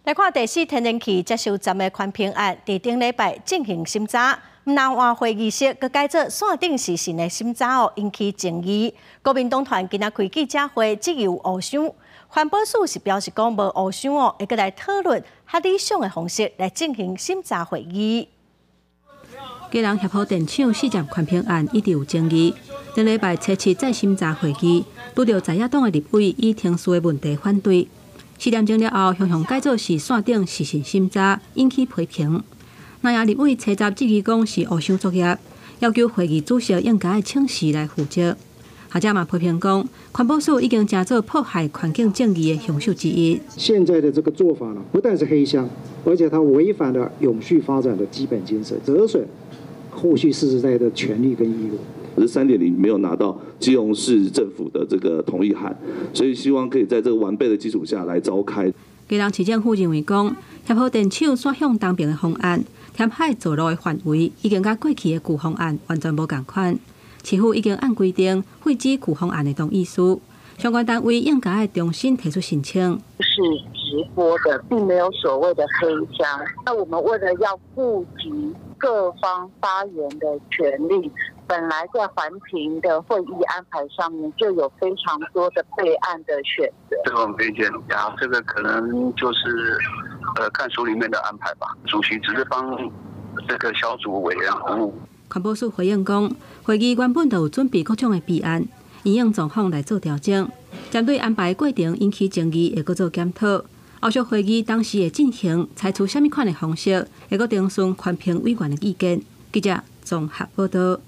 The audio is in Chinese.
来看第四天然气接收站的宽屏案，伫顶礼拜进行审查，南换会议室佮改做线顶视讯的审查哦，引起争议。国民党团今仔开记者会，质疑有误想。环保署是表示讲无误想哦，会佮来讨论较理想的方式来进行审查会议。 基隆协和电厂4站宽屏案一直有争议，顶礼拜初7再审查会议，拄到在野党的立委以停事的问题反对。4点钟了后，向改做是线顶视讯审查，引起批评。南亚立委车集质疑讲是误想作业，要求会议主席应该请示来负责。学者嘛批评讲，环保署已经成做迫害环境正义的凶手之一。 现在的这个做法呢，不但是黑箱，而且它违反了永续发展的基本精神，折损后续世世代代的权利跟义务。 可是3.0没有拿到基隆市政府的这个同意函，所以希望可以在这个完备的基础下来召开。 基隆市政府认为讲，协和电厂所向东边的方案，填海造路的范围已经甲过去的旧方案完全无同款。市府已经按规定废止旧方案的同意书，相关单位应该重新提出申请。 是直播的，并没有所谓的黑箱。那我们为了要顾及各方发言的权利，本来在环评的会议安排上面就有非常多的备案的选择。 这个我们可以见呀，这个可能就是看书里面的安排吧。主席只是帮这个小组委员服务。 环保署回应讲，会议原本就有准备各种的备案，因应状况来做调整。针对安排过程引起争议，会搁做检讨。后续会议当时会进行，采取什么款的方式，会搁听取环评委员的意见。记者综合报道。